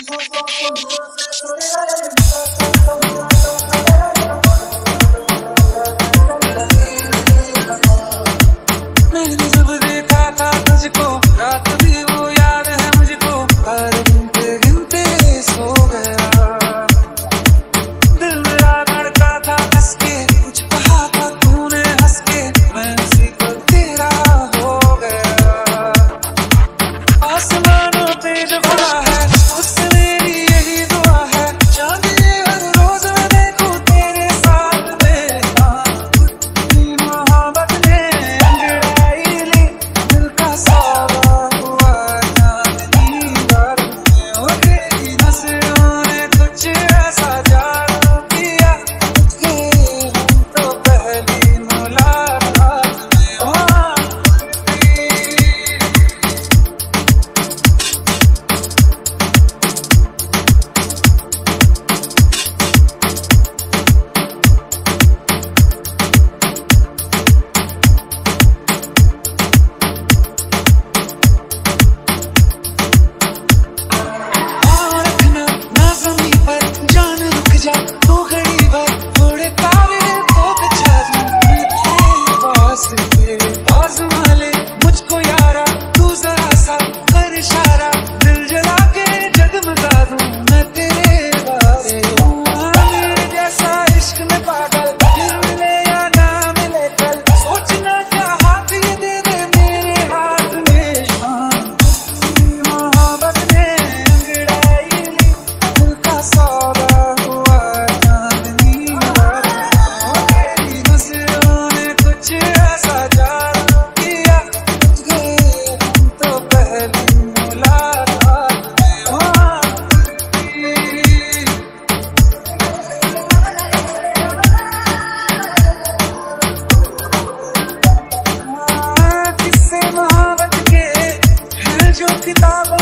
मैंने जब देखा था तुझको रात भी वो याद है मुझको, हर गिनते गिनते सो गया। दिल मेरा धड़का था हंस के, कुछ कहा था तूने हंस के, मैं उसी को तेरा हो गया। आसमानों पे जो खुदा है उससे मेरी यही दुआ है, चांदनी हर रोज मैं देखूं तेरे साथ में। मोहब्बत ने अंगड़ाई ली, दिल का सावा हुआ चांदनी रात में। हो तेरी नजरों ने कुछ ऐसा जादू किया, तुझे हम तो पहली मुलाकात में। रखना ना ज़मीं पर जान रुक जा तू घड़ी भर, थोड़े तारे तो बचा दूं मैं तेरे पास। तेरे पास वाले मुझको यारा, तू जरा सा कर इशारा, दिल जला के जगमगा दूं मैं तेरे बारे। मेरे जैसा इश्क में पागल फिर मिले या ना मिले कल, सोचना क्या हाथ ये दे दे मेरे हाथ में। मोहब्बत ने अंगड़ाई ली, दिल का सौदा हुआ चांदनी रात में। तेरी नजरों ने कुछ ऐसा जादू किया, तुझे हम तो पहली मुलाकात में। किस्से मोहब्बत के हैं जो किताबों